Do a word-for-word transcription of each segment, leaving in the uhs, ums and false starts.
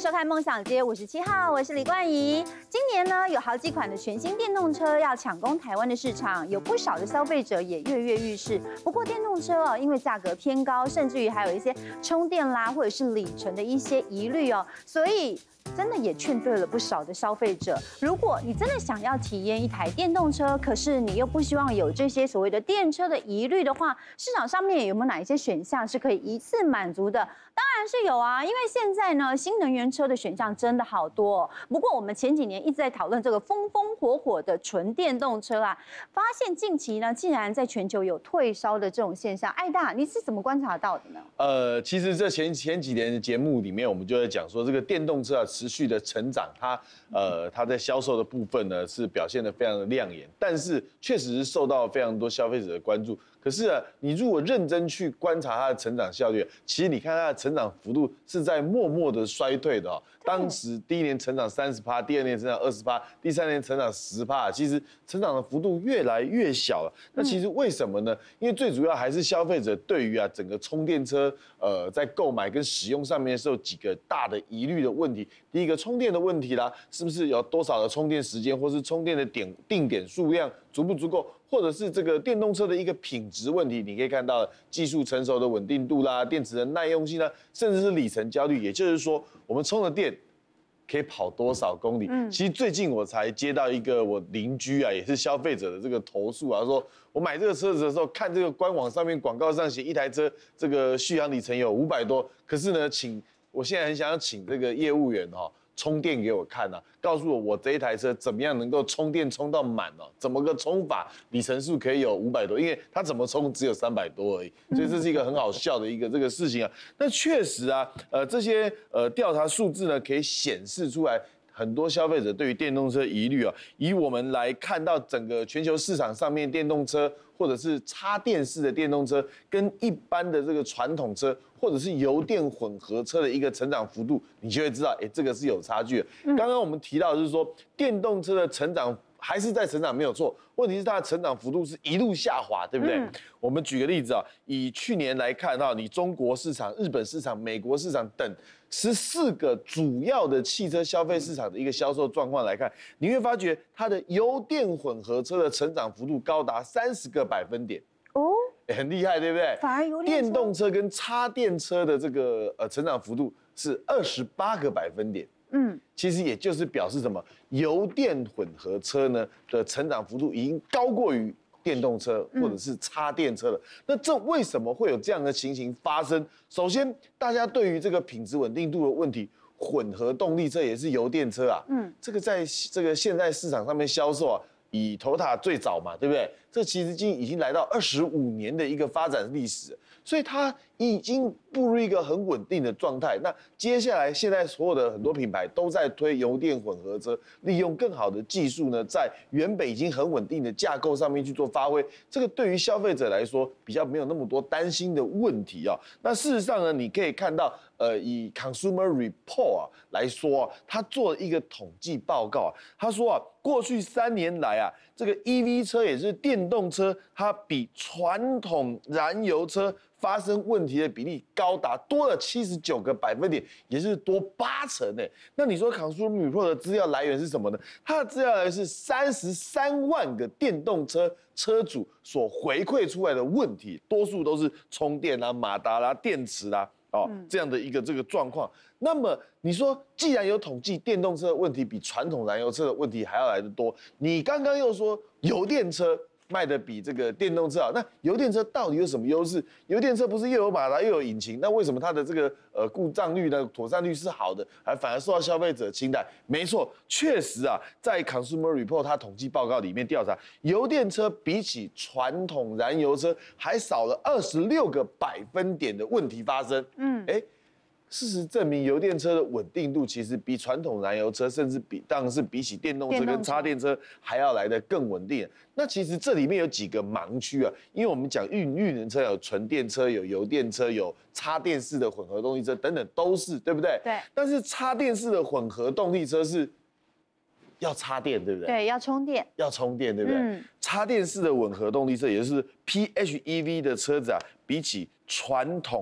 收看《梦想街五十七号》，我是李冠仪。今年呢，有好几款的全新电动车要抢攻台湾的市场，有不少的消费者也跃跃欲试。不过电动车哦，因为价格偏高，甚至于还有一些充电啦，或者是里程的一些疑虑哦，所以真的也劝退了不少的消费者。如果你真的想要体验一台电动车，可是你又不希望有这些所谓的电车的疑虑的话，市场上面有没有哪一些选项是可以一次满足的？当然是有啊，因为现在呢，新能源车的选项真的好多哦。不过我们前几年一直在讨论这个风风火火的纯电动车啊，发现近期呢，竟然在全球有退烧的这种现象。艾大，你是怎么观察到的呢？ 呃，其实这前前几年的节目里面，我们就在讲说，这个电动车啊持续的成长，它呃它在销售的部分呢是表现得非常的亮眼，但是确实是受到非常多消费者的关注。可是啊，你如果认真去观察它的成长效率，其实你看它的成长幅度是在默默的衰退的哦。当时第一年成长三十趴，第二年成长二十趴，第三年成长十趴，其实成长的幅度越来越小了。那其实为什么呢？因为最主要还是消费者对于啊整个充电车呃在购买跟使用上面是有几个大的疑虑的问题。第一个充电的问题啦，是不是有多少的充电时间，或是充电的点定点数量足不足够？或者是这个电动车的一个品质问题，你可以看到技术成熟的稳定度啦，电池的耐用性啦，甚至是里程焦虑。也就是说，我们充的电可以跑多少公里？嗯，其实最近我才接到一个我邻居啊，也是消费者的这个投诉啊，说我买这个车子的时候，看这个官网上面广告上写一台车这个续航里程有五百多，可是呢，请我现在很想要请这个业务员哈、哦。充电给我看啊，告诉我我这一台车怎么样能够充电充到满哦？怎么个充法？里程数可以有五百多，因为它怎么充只有三百多而已，所以这是一个很好笑的一个这个事情啊。那确实啊，呃，这些呃调查数字呢，可以显示出来。很多消费者对于电动车疑虑啊，以我们来看到整个全球市场上面，电动车或者是插电式的电动车，跟一般的这个传统车或者是油电混合车的一个成长幅度，你就会知道，哎，这个是有差距的。刚刚我们提到的是说，电动车的成长还是在成长没有错，问题是它的成长幅度是一路下滑，对不对？嗯、我们举个例子啊，以去年来看哈，你中国市场、日本市场、美国市场等十四个主要的汽车消费市场的一个销售状况来看，你会发觉它的油电混合车的成长幅度高达三十个百分点哦，很厉害，对不对？ 反而油电动车跟插电车的这个呃成长幅度是二十八个百分点。嗯，其实也就是表示什么？油电混合车呢的成长幅度已经高过于电动车或者是插电车了。嗯、那这为什么会有这样的情形发生？首先，大家对于这个品质稳定度的问题，混合动力车也是油电车啊。嗯，这个在这个现在市场上面销售啊，以Toyota最早嘛，对不对？这其实已经已经来到二十五年的一个发展历史，所以它已经步入一个很稳定的状态。那接下来，现在所有的很多品牌都在推油电混合车，利用更好的技术呢，在原本已经很稳定的架构上面去做发挥。这个对于消费者来说，比较没有那么多担心的问题啊。那事实上呢，你可以看到，呃，以 Consumer Report 啊来说啊，他做了一个统计报告啊，他说啊，过去三年来啊，这个 E V 车也是电动车，它比传统燃油车发生问题的比例高达多了七十九个百分点，也就是多八成诶。那你说 Consumer Report 的资料来源是什么呢？它的资料来源是三十三万个电动车车主所回馈出来的问题，多数都是充电啦、马达啦、电池啦。哦，这样的一个这个状况，那么你说，既然有统计电动车的问题比传统燃油车的问题还要来得多，你刚刚又说油电车卖的比这个电动车好，那油电车到底有什么优势？油电车不是又有马达又有引擎，那为什么它的这个呃故障率呢、妥善率是好的，还反而受到消费者青睐？没错，确实啊，在 Consumer Report 它统计报告里面调查，油电车比起传统燃油车还少了二十六个百分点的问题发生。嗯，哎。事实证明，油电车的稳定度其实比传统燃油车，甚至比当然是比起电动车跟插电车还要来得更稳定。那其实这里面有几个盲区啊，因为我们讲运运能车有纯电车、有油电车、有插电式的混合动力车等等，都是对不对？ 对。 但是插电式的混合动力车是要插电，对不对？ 对，要充电。 要充电，对不对？嗯。插电式的混合动力车，也就是 P H E V 的车子啊，比起传统啊。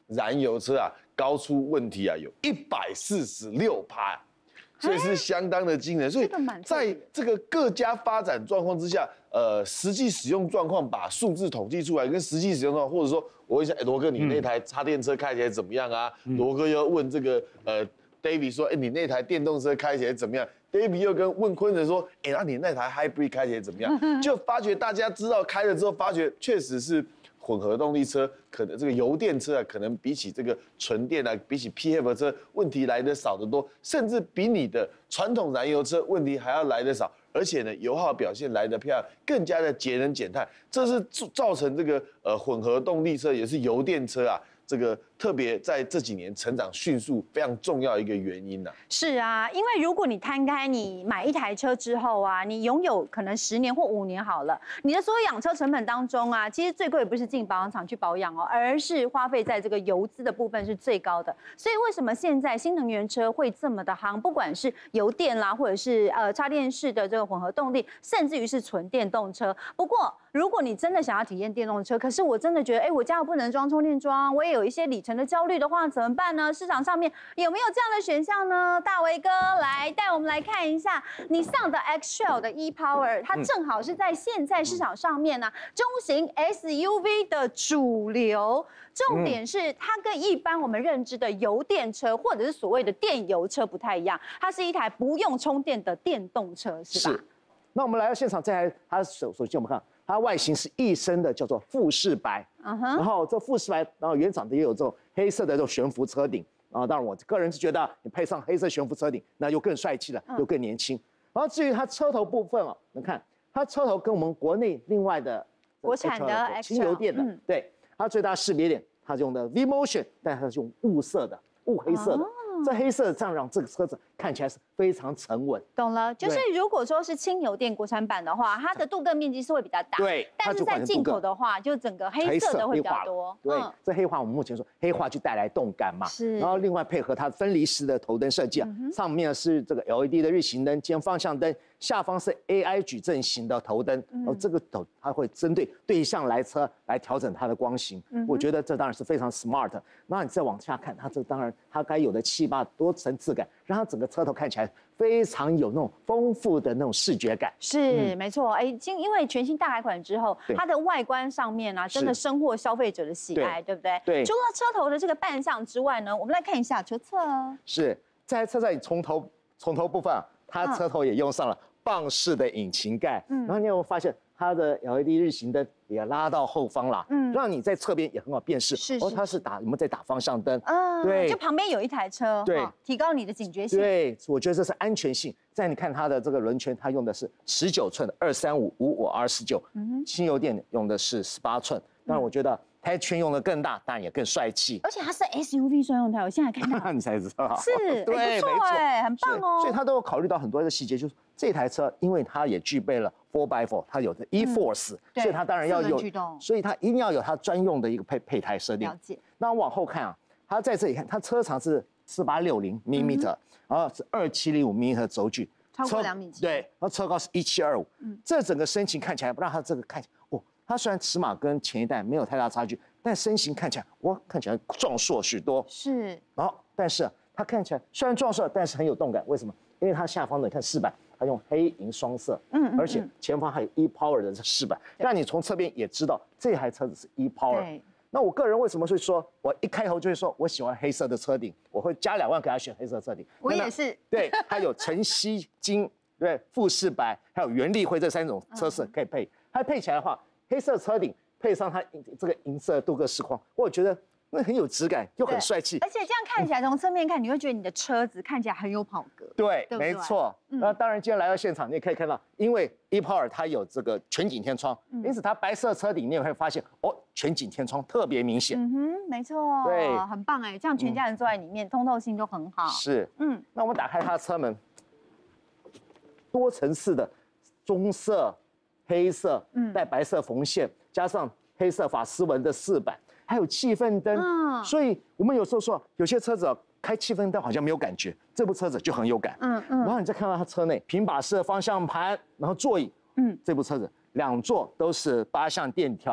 燃油车啊高出问题啊有一百四十六趴。所以是相当的惊人，所以在这个各家发展状况之下，呃，实际使用状况把数字统计出来，跟实际使用状况，或者说我问一下，哎，罗哥，你那台插电车开起来怎么样啊？罗哥又问这个呃 David 说，哎，你那台电动车开起来怎么样 ？David 又跟问坤成说，哎，那你那台 Hybrid 开起来怎么样？就发觉大家知道开了之后，发觉确实是。混合动力车可能这个油电车啊，可能比起这个纯电啊，比起 P H E V 车问题来的少得多，甚至比你的传统燃油车问题还要来得少，而且呢，油耗表现来得漂亮，更加的节能减碳，这是造成这个呃混合动力车也是油电车啊。这个特别在这几年成长迅速，非常重要一个原因呐、啊。 是啊，因为如果你摊开你买一台车之后啊，你拥有可能十年或五年好了，你的所有养车成本当中啊，其实最贵不是进保养厂去保养哦，而是花费在这个油资的部分是最高的。所以为什么现在新能源车会这么的夯？不管是油电啦，或者是呃插电式的这个混合动力，甚至于是纯电动车。不过如果你真的想要体验电动车，可是我真的觉得，哎，我家又不能装充电桩，我也有一些里程的焦虑的话，怎么办呢？市场上面有没有这样的选项呢？大维哥来带我们来看一下，你上的 X Trail 的 e-Power， 它正好是在现在市场上面呢、啊，中型 S U V 的主流。重点是它跟一般我们认知的油电车或者是所谓的电油车不太一样，它是一台不用充电的电动车，是吧？是。 那我们来到现场，这台它首首先我们看。它外形是一身的，叫做富士白， uh huh. 然后这富士白，然后原厂的也有这种黑色的这种悬浮车顶，然后当然我个人是觉得你配上黑色悬浮车顶，那就更帅气了，又更年轻。然后至于它车头部分哦，你看它车头跟我们国内另外的国产的轻油电的，嗯、对，它最大识别点，它是用的 V Motion， 但它是用雾色的，雾黑色的。Oh. 这黑色这样让这个车子看起来是非常沉稳。 懂了，就是如果说是轻油电国产版的话，它的镀铬面积是会比较大。 对， 但是在进口的话，就整个黑色的会比较多。 对，嗯、这黑化我们目前说黑化就带来动感嘛。 是。 然后另外配合它分离式的头灯设计啊，嗯、上面是这个 L E D 的日行灯兼方向灯，下方是 A I 矩阵型的头灯。嗯、然后这个头它会针对对向来车来调整它的光型。嗯、我觉得这当然是非常 smart。那你再往下看，它这当然它该有的气霸多层次感，让它整个车头看起来非常有那种丰富的那种视觉感。 是，嗯、没错。哎，因因为全新大改款之后，它的外观上面啊，真的深获消费者的喜爱， 对, 对不对？ 对。 除了车头的这个扮相之外呢，我们来看一下车侧。 是，在车侧从头从头部分啊，它车头也用上了棒式的引擎盖。嗯。然后你有没有发现它的 L E D 日行灯也拉到后方了？嗯。让你在侧边也很好辨识。 是。 哦，它是打有没有在打方向灯？ 嗯。对。就旁边有一台车。 对。 提高你的警觉性。 对，我觉得这是安全性。再你看它的这个轮圈，它用的是十九寸的二三五五五 R 十九，轻油电用的是十八寸。当然，我觉得胎圈用的更大，当然也更帅气。 而且它是 S U V 专用胎，我现在看到你才知道。 是， 对， 没错，哎，很棒哦。 所以它都有考虑到很多的细节，就是这台车，因为它也具备了 four by four， 它有的 e-force，、嗯、所以它当然要有，所以它一定要有它专用的一个配配胎设定。 了解。 那往后看啊，它在这里看，它车长是四八六零 millimeter，、嗯、然后是二七零五 millimeter 轴距， 超过两米七。 对，然后车高是一七二五，这整个身形看起来，不让它这个看起来，哦，它虽然尺码跟前一代没有太大差距，但身形看起来，哇，看起来壮硕许多。 是。 然后，但是、啊、它看起来虽然壮硕，但是很有动感，为什么？因为它下方的你看饰板，它用黑银双色，嗯, 嗯，而且前方还有 e-Power 的饰板，让你从侧边也知道这台车子是 e-Power。那我个人为什么会说，我一开头就会说我喜欢黑色的车顶，我会加两万给他选黑色车顶。 我也是。 对，它有晨曦金，对，富士白，还有原力灰这三种车色可以配。嗯、它配起来的话，黑色车顶配上它这个银色镀铬饰框，我觉得那很有质感，又很帅气。 而且这样看起来，从侧面看，你会觉得你的车子看起来很有跑格。 对，对对没错。嗯、那当然，今天来到现场，你也可以看到，因为 e-Power 它有这个全景天窗，嗯、因此它白色车顶你也会发现，哦，全景天窗特别明显。 嗯哼，没错。对，很棒哎，这样全家人坐在里面，嗯、通透性都很好。 是，嗯。那我们打开它的车门，多层次的棕色、黑色，嗯，带白色缝线，加上黑色法丝纹的饰板。还有气氛灯，嗯、所以我们有时候说，有些车子啊开气氛灯好像没有感觉，这部车子就很有感。嗯嗯。然后你再看到它车内平把式的方向盘，然后座椅，嗯，这部车子两座都是八项电调，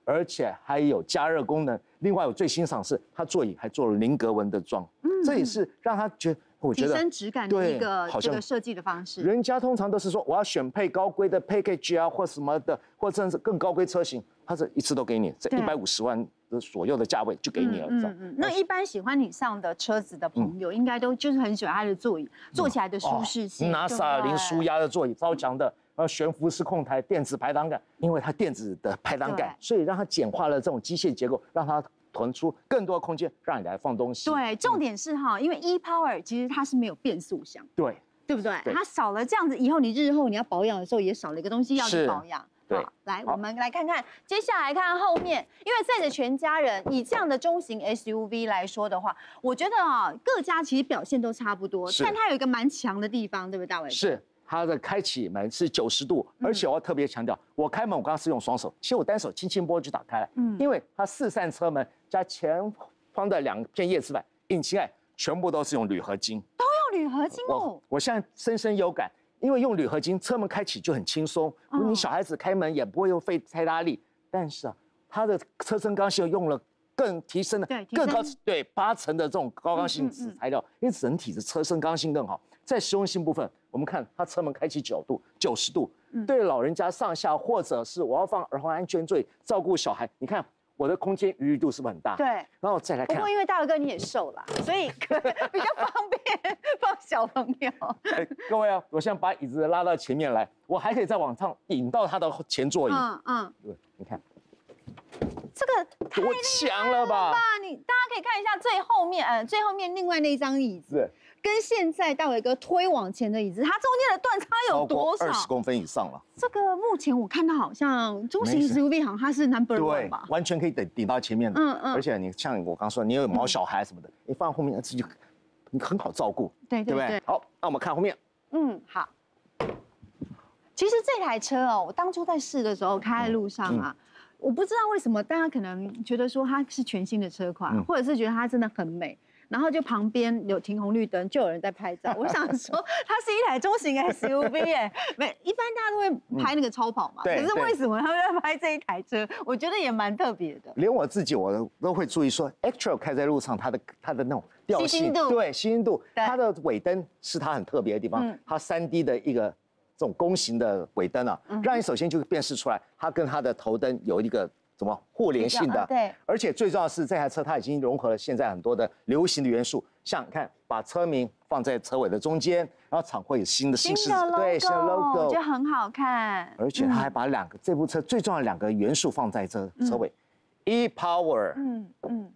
而且还有加热功能。另外，我最欣赏是它座椅还做了菱格纹的装，嗯，这也是让他觉得。我觉得提升质感的一个这个设计的方式。 人家通常都是说我要选配高规的 package 啊，或什么的，或甚至更高规车型，它这一次都给你，这一百五十万的左右的价位就给你了。嗯嗯嗯。那一般喜欢你上的车子的朋友，应该都就是很喜欢它的座椅，坐起来的舒适性。 NASA 零舒压的座椅，超强的，然后悬浮式控台、电子排挡杆，因为它电子的排挡杆，所以让它简化了这种机械结构，让它。腾出更多的空间，让你来放东西。 对，重点是哈，因为 e-Power 其实它是没有变速箱， 对， 对不对？它少了这样子，以后你日后你要保养的时候也少了一个东西要去保养。 对， 来，我们来看看，接下来看后面，因为载着全家人，以这样的中型 S U V 来说的话，我觉得啊，各家其实表现都差不多，但它有一个蛮强的地方，对不对，大伟？ 是。它的开启门是九十度，而且我要特别强调，我开门我刚刚是用双手，其实我单手轻轻拨就打开了，嗯，因为它四扇车门加前方的两片叶子板，引擎盖全部都是用铝合金， 都用铝合金哦。 我, 我现在深深有感，因为用铝合金，车门开启就很轻松，你小孩子开门也不会又费太大力，但是啊，它的车身刚性用了更提升了更高对八成的这种高刚性子材料，因为整体的车身刚性更好。在实用性部分，我们看它车门开启角度九十度，对老人家上下或者是我要放儿童安全座椅照顾小孩，你看我的空间余裕度是不是很大？ 对， 然后再来看， 不过因为大伟哥你也瘦了，所以比较方便放小朋友。 哎，各位啊，我现在把椅子拉到前面来，我还可以再往上引到他的前座椅。嗯嗯，对，你看。 这个太多强了吧！ 你大家可以看一下最后面，呃，最后面另外那一张椅子，跟现在大伟哥推往前的椅子，它中间的断差有多少？ 二十公分以上了。 这个目前我看到好像中型 S U V 好像它是 number one 吧， 完全可以顶顶到前面的。嗯嗯。而且你像我刚说，你有毛小孩什么的，你放后面自己你很好照顾， 对对对。 好，那我们看后面。 嗯，好。其实这台车哦，我当初在试的时候开在路上啊。我不知道为什么大家可能觉得说它是全新的车款，嗯、或者是觉得它真的很美，然后就旁边有停红绿灯，就有人在拍照。我想说，它是一台中型 S U V 哎，没一般大家都会拍那个超跑嘛，嗯、可是为什么他们在拍这一台车？我觉得也蛮特别的。 连我自己我都会注意说 ，Actros 开在路上，它的它的那种调性，对，吸睛度，它的尾灯是它很特别的地方，嗯、它三 D 的一个。这种弓形的尾灯啊，让你首先就辨识出来，它跟它的头灯有一个怎么互联性的。 对。 而且最重要的是，这台车它已经融合了现在很多的流行的元素，像你看，把车名放在车尾的中间，然后厂会有新的新式对新的 logo， 我觉得很好看。 而且它还把两个这部车最重要的两个元素放在这车尾 ，e-Power， 嗯嗯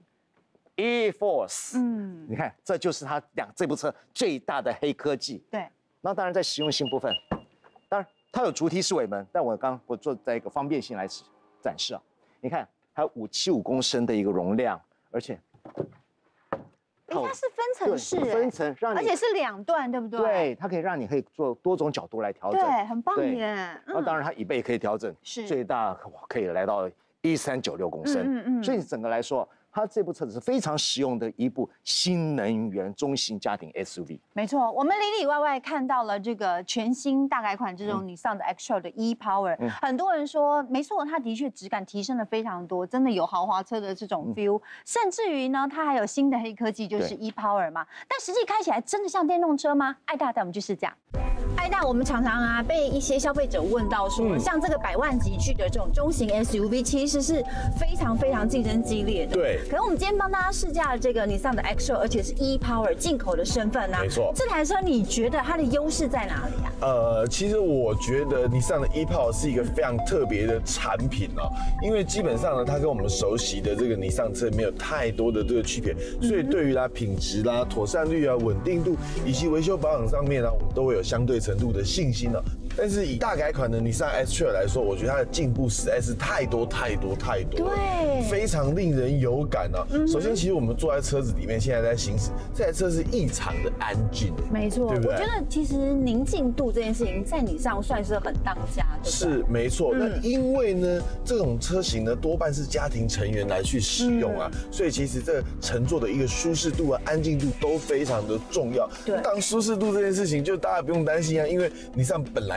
，e-Force， 嗯，你看这就是它两这部车最大的黑科技。 对。 那当然在实用性部分。当然，它有主体式尾门，但我刚我做在一个方便性来展示啊。你看，它有五七五公升的一个容量，而且， 哎，它是分层式， 分层让你， 而且是两段，对不对？ 对，它可以让你可以做多种角度来调整， 对，很棒耶。 那当然，它椅背可以调整，是最大可以来到一三九六公升，嗯嗯，所以整个来说。它这部车子是非常实用的一部新能源中型家庭 S U V。 没错，我们里里外外看到了这个全新大改款这种你上的 Actros 的 e-Power，、嗯、很多人说没错，它的确质感提升了非常多，真的有豪华车的这种 feel，、嗯、甚至于呢，它还有新的黑科技，就是 e-Power 嘛。但实际开起来真的像电动车吗？艾大带我们去试驾。艾大，我们常常啊被一些消费者问到说，嗯、像这个百万级距的这种中型 S U V， 其实是非常非常竞争激烈的。 对。 可是我们今天帮大家试驾的这个你上的 Actros， 而且是 e-Power 进口的身份啊， 没错。 这台车你觉得它的优势在哪里啊？ 呃，其实我觉得你上的 e-Power 是一个非常特别的产品哦，因为基本上呢，它跟我们熟悉的这个你上车没有太多的这个区别，所以对于它品质啦、妥善率啊、稳定度以及维修保养上面呢、啊，我们都会有相对程度的信心哦。但是以大改款的Nissan X-Trail来说，我觉得它的进步实在是太多太多太多了， 对， 非常令人有感啊。嗯、首先，其实我们坐在车子里面，现在在行驶，这台车是异常的安静， 没错，对不对？我觉得其实宁静度这件事情在你上算是很当家的， 是没错。嗯、那因为呢，这种车型呢多半是家庭成员来去使用啊，嗯、所以其实这乘坐的一个舒适度啊、安静度都非常的重要。 对， 当舒适度这件事情，就大家不用担心啊，因为Nissan本来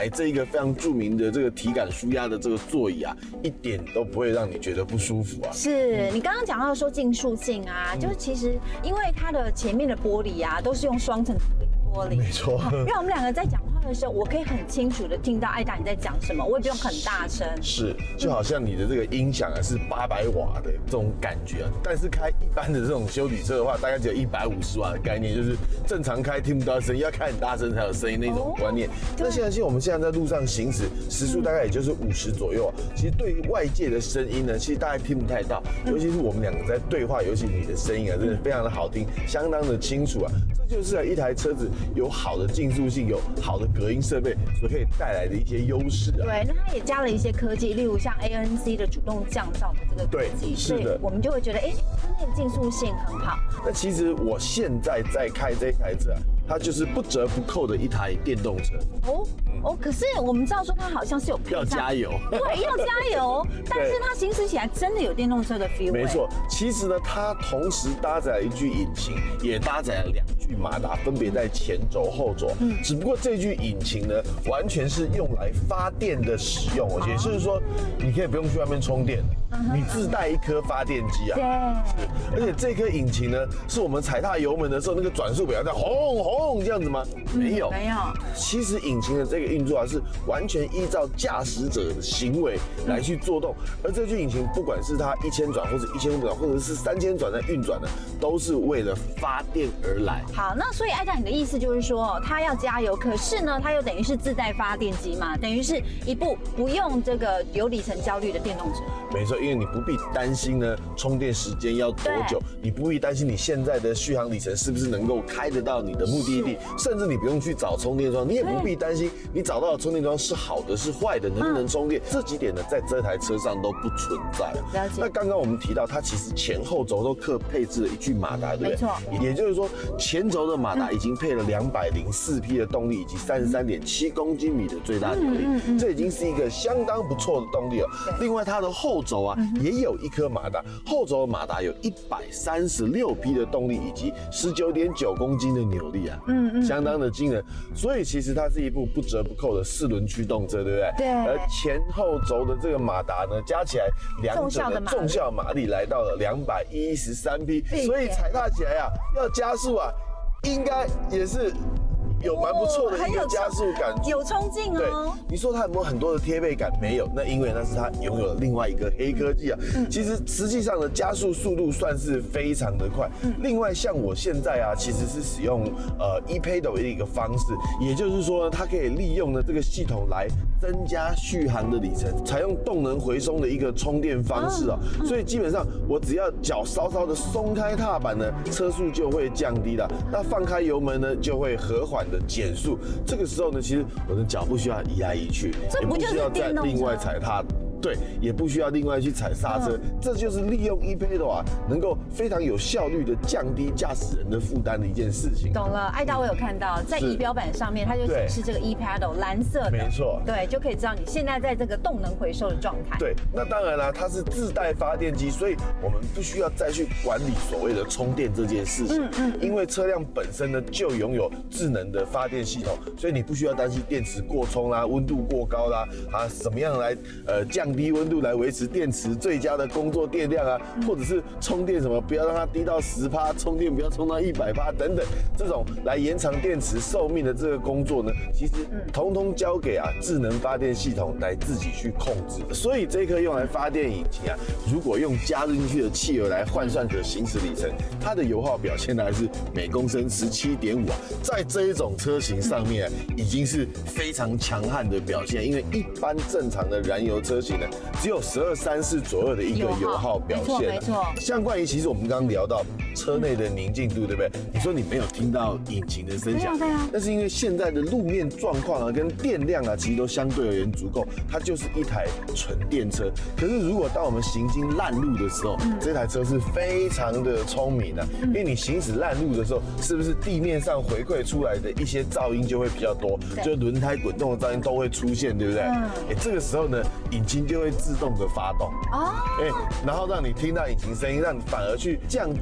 台这一个非常著名的这个体感舒压的这个座椅啊，一点都不会让你觉得不舒服啊。 是你刚刚讲到说竞速性啊，就是其实因为它的前面的玻璃啊都是用双层玻璃， 没错， 让我们两个在讲话的时候，我可以很清楚的听到艾达你在讲什么，我也不用很大声。 是，就好像你的这个音响啊是八百瓦的这种感觉啊，但是开一般的这种休旅车的话，大概只有一百五十瓦的概念，就是正常开听不到声音，要开很大声才有声音那种观念。那现在其实我们现在在路上行驶，时速大概也就是五十左右啊。其实对于外界的声音呢，其实大家听不太到，尤其是我们两个在对话，尤其你的声音啊，真的非常的好听，相当的清楚啊。这就是一台车子有好的竞速性、有好的隔音设备所可以带来的一些优势啊。 对，那它也加了一些科技，例如像 A N C 的主动降噪的这个科技， 是的， 我们就会觉得，哎，它那个竞速性很好。 那其实我现在在开这台车啊，它就是不折不扣的一台电动车。 哦哦，可是我们知道说它好像是有要加油， 对，要加油，但是它行驶起来真的有电动车的 feel。 没错，其实呢，它同时搭载了一具引擎，也搭载了两具马达，分别在前轴、后轴。嗯，只不过这具引擎呢，完全是用来发电的使用，也就是说，你可以不用去外面充电，你自带一颗发电机啊。 对。 而且这颗引擎呢，是我们踩踏油门的时候，那个转速表在轰轰这样子吗？没有， 没有。 其实引擎的这个运作啊，是完全依照驾驶者的行为来去做动。而这具引擎，不管是它一千转，或者一千五转，或者是三千转的运转呢，都是为了发电而来。 好，那所以艾达，你的意思就是说，它要加油，可是呢，它又等于是自带发电机嘛，等于是一部不用这个有里程焦虑的电动车。 没错，因为你不必担心呢充电时间要多久，你不必担心你现在的续航里程是不是能够开得到你的目的地，甚至你不用去找充电桩，你也不必担心你找到的充电桩是好的是坏的，能不能充电，嗯、这几点呢，在这台车上都不存在。 了解。 那刚刚我们提到，它其实前后轴都各配置了一具马达，对不对？ 没错。 也就是说，前轴的马达已经配了两百零四匹的动力，以及三十三点七公斤米的最大扭力，嗯嗯嗯、这已经是一个相当不错的动力了。另外，它的后轴啊，嗯、也有一颗马达，后轴的马达有一百三十六匹的动力，以及十九点九公斤的扭力啊，嗯嗯，相当的惊人。所以其实它是一部不折不扣的四轮驱动车，对不对？ 对。 而前后轴的这个马达呢，加起来两者的重效马力来到了两百一十三匹，所以踩踏起来啊，要加速啊，应该也是有蛮不错的一个加速感， 有冲劲哦。 对，你说它有没有很多的贴背感？没有，那因为那是它拥有了另外一个黑科技啊。嗯、其实实际上的加速速度算是非常的快。嗯、另外，像我现在啊，其实是使用呃 ePedal 的一个方式，也就是说呢，它可以利用呢这个系统来增加续航的里程，采用动能回松的一个充电方式啊。嗯、所以基本上我只要脚稍稍的松开踏板呢，车速就会降低了。那放开油门呢，就会和缓的减速。这个时候呢，其实我的脚不需要移来移去，也不需要再另外踩踏。对，也不需要另外去踩刹车，嗯、这就是利用 ePedal 啊，能够非常有效率的降低驾驶人的负担的一件事情。 懂了，艾达，我有看到在仪表板上面，它就显示这个 ePedal 蓝色的， 没错， 对，就可以知道你现在在这个动能回收的状态。 对，那当然啦，它是自带发电机，所以我们不需要再去管理所谓的充电这件事情。嗯嗯，因为车辆本身呢就拥有智能的发电系统，所以你不需要担心电池过充啦、温度过高啦啊，怎么样来呃降低温度来维持电池最佳的工作电量啊，或者是充电什么不要让它低到十趴，充电不要充到一百趴等等，这种来延长电池寿命的这个工作呢，其实统统交给啊智能发电系统来自己去控制。所以这颗用来发电引擎啊，如果用加入进去的汽油来换算可行驶里程，它的油耗表现呢还是每公升十七点五啊，在这一种车型上面、啊、已经是非常强悍的表现，因为一般正常的燃油车型呢，只有十二三四左右的一个油耗表现、啊， 没错没错。 像冠仪，其实我们刚刚聊到车内的宁静度，对不对？你说你没有听到引擎的声响， 对啊， 但是因为现在的路面状况啊，跟电量啊，其实都相对而言足够，它就是一台纯电车。可是如果当我们行经烂路的时候，嗯、这台车是非常的聪明的、啊，因为你行驶烂路的时候，是不是地面上回馈出来的一些噪音就会比较多，就轮胎滚动的噪音都会出现，对不对？哎、嗯，这个时候呢，引擎就会自动的发动，哦，哎，然后让你听到引擎声音，让你反而去降低啊这个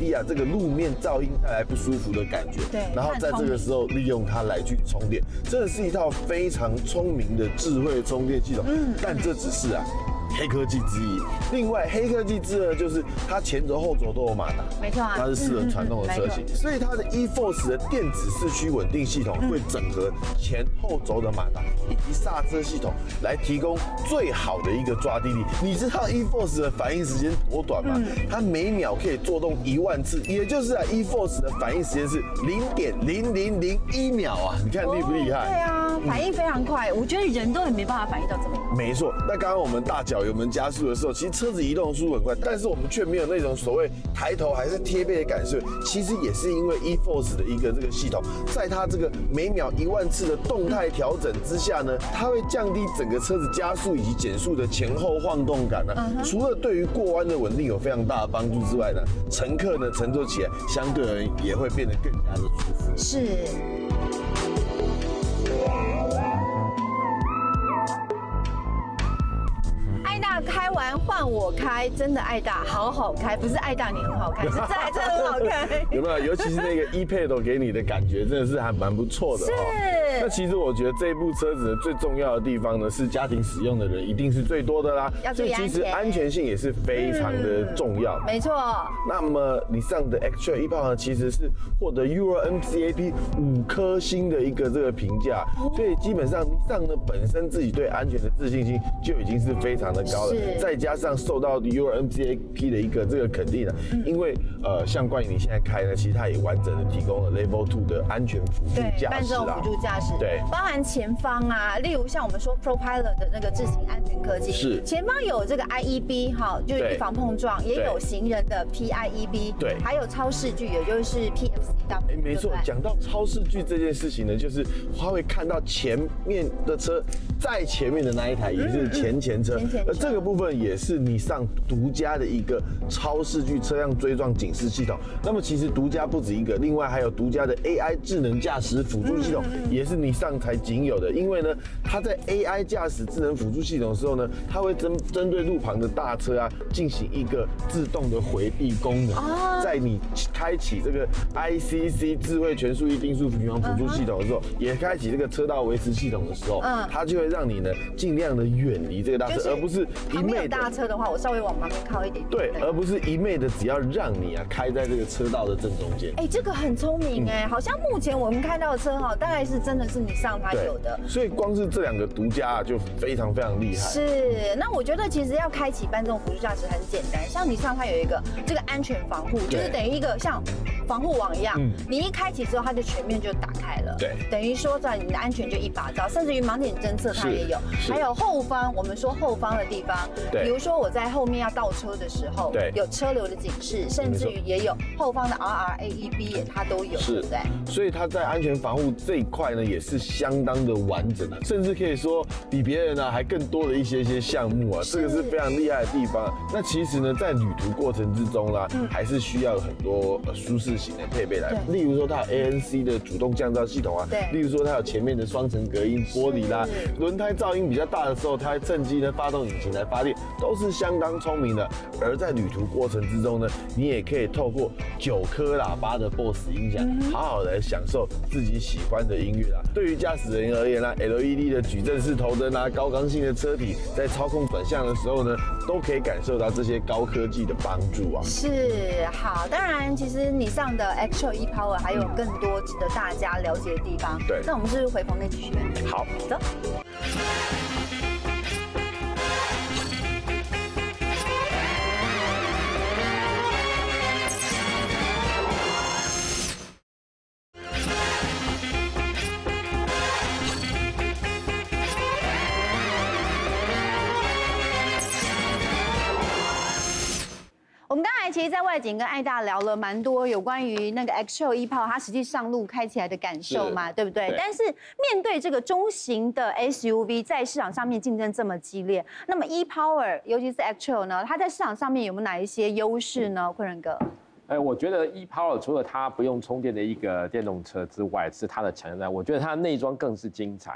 路面噪音带来不舒服的感觉， 对， 然后在这个时候利用它来去充电，真的是一套非常聪明的智慧充电系统。嗯，但这只是啊。黑科技之一，另外黑科技之二就是它前轴后轴都有马达， 没错啊， 它是四轮传动的车型，所以它的 e-force 的电子四驱稳定系统会整合前后轴的马达以及刹车系统，来提供最好的一个抓地力。你知道 e-force 的反应时间多短吗？它每秒可以做动一万次，也就是啊 e-force 的反应时间是零点零零零一秒啊！你看厉不厉害？ 对啊，反应非常快，我觉得人都也没办法反应到这么快。 没错，那刚刚我们大脚油门加速的时候，其实车子移动的速度很快，但是我们却没有那种所谓抬头还是贴背的感受。其实也是因为 e-force 的一个这个系统，在它这个每秒一万次的动态调整之下呢，它会降低整个车子加速以及减速的前后晃动感呢、啊。Uh-huh. 除了对于过弯的稳定有非常大的帮助之外呢，乘客呢乘坐起来相对而言也会变得更加的舒服。 是。开完换我开，真的爱大好好开，不是爱大你很好开，是这台车很好开。 有没有？尤其是那个 e-pedal 给你的感觉，真的是还蛮不错的。 是。 那其实我觉得这部车子最重要的地方呢，是家庭使用的人一定是最多的啦。 要注意安全。 所以其实安全性也是非常的重要。 没错。 那么你上的 X-Trail E-Power 呢，其实是获得 Euro N C A P 五颗星的一个这个评价，所以基本上你上呢本身自己对安全的自信心就已经是非常的高了。再加上受到 Euro N C A P 的一个这个肯定呢，因为呃，像冠宇你现在开呢，其实它也完整的提供了 Level Two 的安全辅助驾驶啦， 半自动辅助驾驶， 对， 包含前方啊，例如像我们说 ProPilot 的那个智行安全科技， 是前方有这个 I E B 哈，就是预防碰撞，也有行人的 P I E B， 对，还有超视距，也就是 P F C W。哎， 没错，讲到超视距这件事情呢，就是它会看到前面的车，在前面的那一台也是前前车，而这个部分也是你上独家的一个超视距车辆追撞警示系统。那么其实独家不止一个，另外还有独家的 A I 智能驾驶辅助系统，也是你上才仅有的。因为呢，它在 A I 驾驶智能辅助系统的时候呢，它会针针对路旁的大车啊，进行一个自动的回避功能。在你开启这个 I C C 智慧全速域定速巡航辅助系统的时候，也开启这个车道维持系统的时候，它就会让你呢尽量的远离这个大车，而不是一昧的大车的话，我稍微往旁边靠一点。 对，而不是一昧的只要让你啊开在这个车道的正中间。 哎，这个很聪明哎，好像目前我们开到的车哈，大概是真的是你上它有的。 所以光是这两个独家啊，就非常非常厉害。 是，那我觉得其实要开启半自动辅助驾驶很简单，像你上它有一个这个安全防护，就是等于一个像防护网一样，嗯、你一开启之后，它就全面就打开了。 对， 等于说在你的安全就一把照，甚至于盲点侦测它也有，还有后方我们说后方的地方，比如说我在后面要倒车的时候，对，有车流的警示，甚至于也有后方的 R R A E B 也它都有，对不对？ 所以它在安全防护这一块呢，也是相当的完整的，甚至可以说比别人呢还更多的一些些项目啊，这个是非常厉害的地方。那其实呢，在旅途过程之中啦，嗯、还是需要很多舒适型的配备来，例如说它有 A N C 的主动降噪系统啊，对，例如说它有前面的双层隔音玻璃啦，轮胎噪音比较大的时候，它趁机呢发动引擎来发电，都是相当聪明的。而在旅途过程之中呢，你也可以透过九颗喇叭的 B O S S 音响，好好的享受自己喜欢的音乐啦。对于驾驶人而言啦 ，L E D 的矩阵式头灯啊，高刚性的车体，在操控转向的时候呢，都可以感受到这些高科技的帮助啊。 是，好，当然，其实你上的 X-Trail E-Power 还有更多值得大家了解的地方。对，那我们是不是回棚内继续？ 好， 走。我们刚才其实，在外景跟艾大聊了蛮多有关于那个 X-Trail E-Power 它实际上路开起来的感受嘛，对不对？对。但是面对这个中型的 S U V 在市场上面竞争这么激烈，那么 E-Power 尤其是 X-Trail 呢，它在市场上面有没有哪一些优势呢？坤仁哥？ 哎，我觉得 E-Power 除了它不用充电的一个电动车之外，是它的强项。我觉得它的内装更是精彩哈。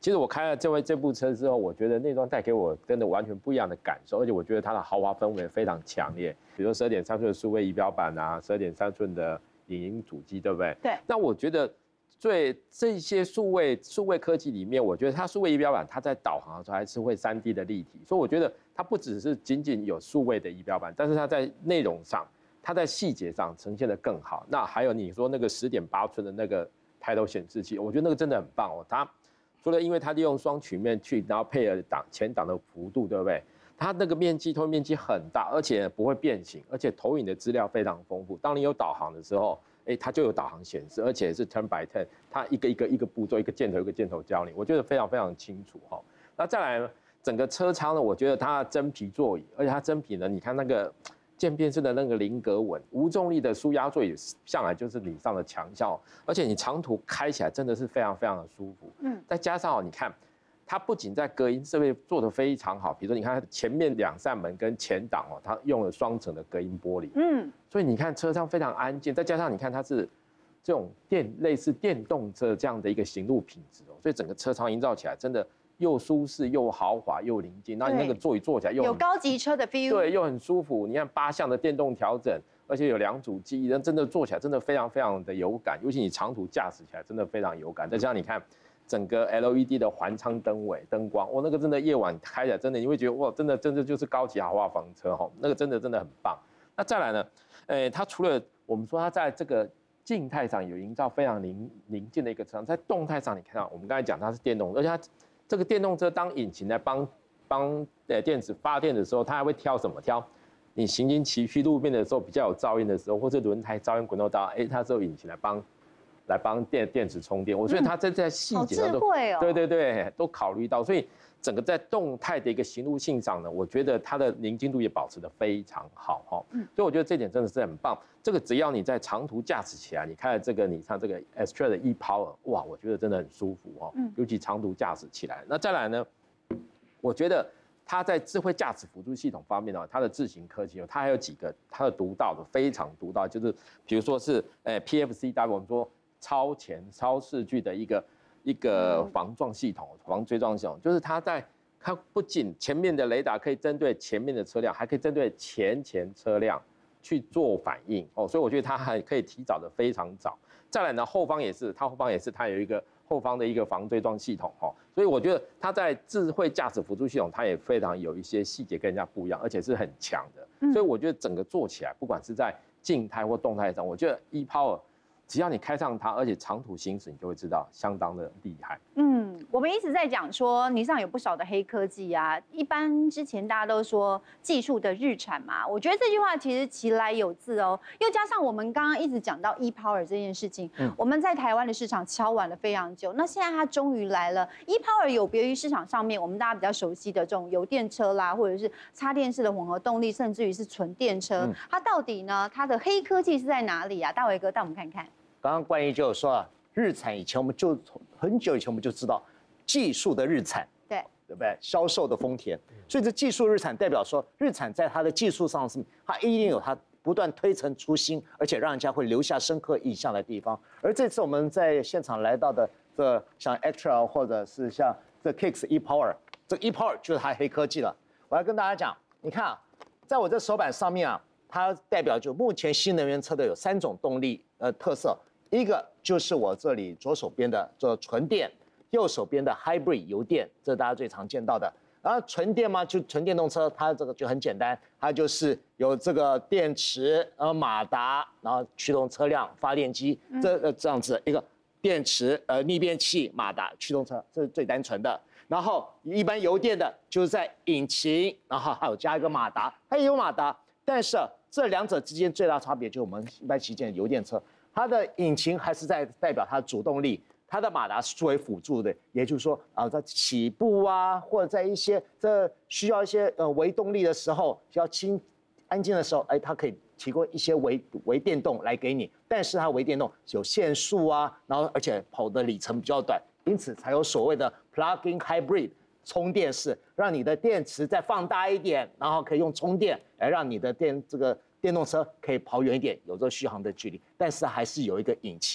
其实我开了这位这部车之后，我觉得内装带给我真的完全不一样的感受，而且我觉得它的豪华氛围非常强烈。比如说十二点三寸的数位仪表板啊，十二点三寸的影音主机，对不对？ 对。 那我觉得。对这些数位数位科技里面，我觉得它数位仪表板，它在导航的时候还是会三 D 的立体，所以我觉得它不只是仅仅有数位的仪表板，但是它在内容上，它在细节上呈现得更好。那还有你说那个十点八寸的那个抬头显示器，我觉得那个真的很棒哦。它除了因为它利用双曲面去，然后配合档前档的幅度，对不对？它那个面积投影面积很大，而且不会变形，而且投影的资料非常丰富。当你有导航的时候，哎，它就有导航显示，而且是 turn by turn， 它一个一个一个步骤，一个箭头一个箭头教你，我觉得非常非常清楚哈。那再来呢，整个车舱呢，我觉得它的真皮座椅，而且它真皮呢，你看那个渐变式的那个菱格纹，无重力的舒压座椅向来就是你上的强项，而且你长途开起来真的是非常非常的舒服。嗯，再加上哦，你看。它不仅在隔音设备做得非常好，比如说你看它前面两扇门跟前挡哦，它用了双层的隔音玻璃，嗯，所以你看车上非常安静，再加上你看它是这种电类似电动车这样的一个行路品质哦，所以整个车舱营造起来真的又舒适又豪华又宁静，那你那个座椅坐起来又有高级车的 feel， 对，又很舒服。你看八项的电动调整，而且有两组记忆，真的坐起来真的非常非常的有感，尤其你长途驾驶起来真的非常有感，再加上你看。整个 L E D 的环舱灯尾灯光，哇，那个真的夜晚开起来真的你会觉得哇，真的真的就是高级豪华房车哈，那个真的真的很棒。那再来呢，诶，它除了我们说它在这个静态上有营造非常宁宁静的一个车，在动态上你看到我们刚才讲它是电动，而且它这个电动车当引擎来帮帮呃电池发电的时候，它还会挑什么挑？你行经崎岖路面的时候比较有噪音的时候，或者轮胎噪音滚动到，哎，它是有引擎来帮。来帮电电池充电，我觉得它在在细节上都， 哦、 对对对，都考虑到，所以整个在动态的一个行路性上呢，我觉得它的宁静度也保持得非常好哈，嗯，所以我觉得这点真的是很棒。这个只要你在长途驾驶起来，你开了这个你像这个 Astra 的 e-Power， 哇，我觉得真的很舒服哦，嗯，尤其长途驾驶起来。那再来呢，我觉得它在智慧驾驶辅助系统方面呢，它的智行科技它还有几个它的独到的非常独到，就是比如说是呃 P F C W， 我们说。超前超视距的一个一个防撞系统，防追撞系统，就是它在它不仅前面的雷达可以针对前面的车辆，还可以针对前前车辆去做反应哦，所以我觉得它还可以提早的非常早。再来呢，后方也是，它后方也是，它有一个后方的一个防追撞系统哦，所以我觉得它在智慧驾驶辅助系统，它也非常有一些细节跟人家不一样，而且是很强的。所以我觉得整个做起来，不管是在静态或动态上，我觉得 e-Power。只要你开上它，而且长途行驶，你就会知道相当的厉害。嗯， 我们一直在讲说，尼桑有不少的黑科技啊。一般之前大家都说技术的日产嘛，我觉得这句话其实其来有自哦。又加上我们刚刚一直讲到 e-Power 这件事情，嗯，我们在台湾的市场敲碗了非常久，那现在它终于来了。e-Power 有别于市场上面我们大家比较熟悉的这种油电车啦，或者是插电式的混合动力，甚至于是纯电车，嗯、它到底呢？它的黑科技是在哪里啊？大伟哥带我们看看。 刚刚冠毅就有说啊，日产以前我们就很久以前我们就知道，技术的日产， 对对不对？销售的丰田，所以这技术日产代表说，日产在它的技术上是，它一定有它不断推陈出新，而且让人家会留下深刻印象的地方。而这次我们在现场来到的这像 Astra 或者是像这 Kicks e-Power， 这 e-Power 就是它黑科技了。我要跟大家讲，你看啊，在我这手板上面啊，它代表就目前新能源车的有三种动力呃特色。一个就是我这里左手边的这纯电，右手边的 hybrid 油电，这是大家最常见到的。然后纯电嘛，就纯电动车，它这个就很简单，它就是有这个电池，然后马达，然后驱动车辆发电机，这呃这样子一个电池呃逆变器、马达、驱动车，这是最单纯的。然后一般油电的就是在引擎，然后还有加一个马达，它也有马达，但是这两者之间最大差别就是我们一般骑见的油电车。它的引擎还是在代表它的主动力，它的马达是作为辅助的，也就是说啊，在起步啊，或者在一些这需要一些呃微动力的时候，需要轻安静的时候，哎，它可以提供一些微微电动来给你，但是它微电动有限速啊，然后而且跑的里程比较短，因此才有所谓的 plug-in hybrid 充电式，让你的电池再放大一点，然后可以用充电来让你的电这个。电动车可以跑远一点，有这个续航的距离，但是还是有一个引擎啊。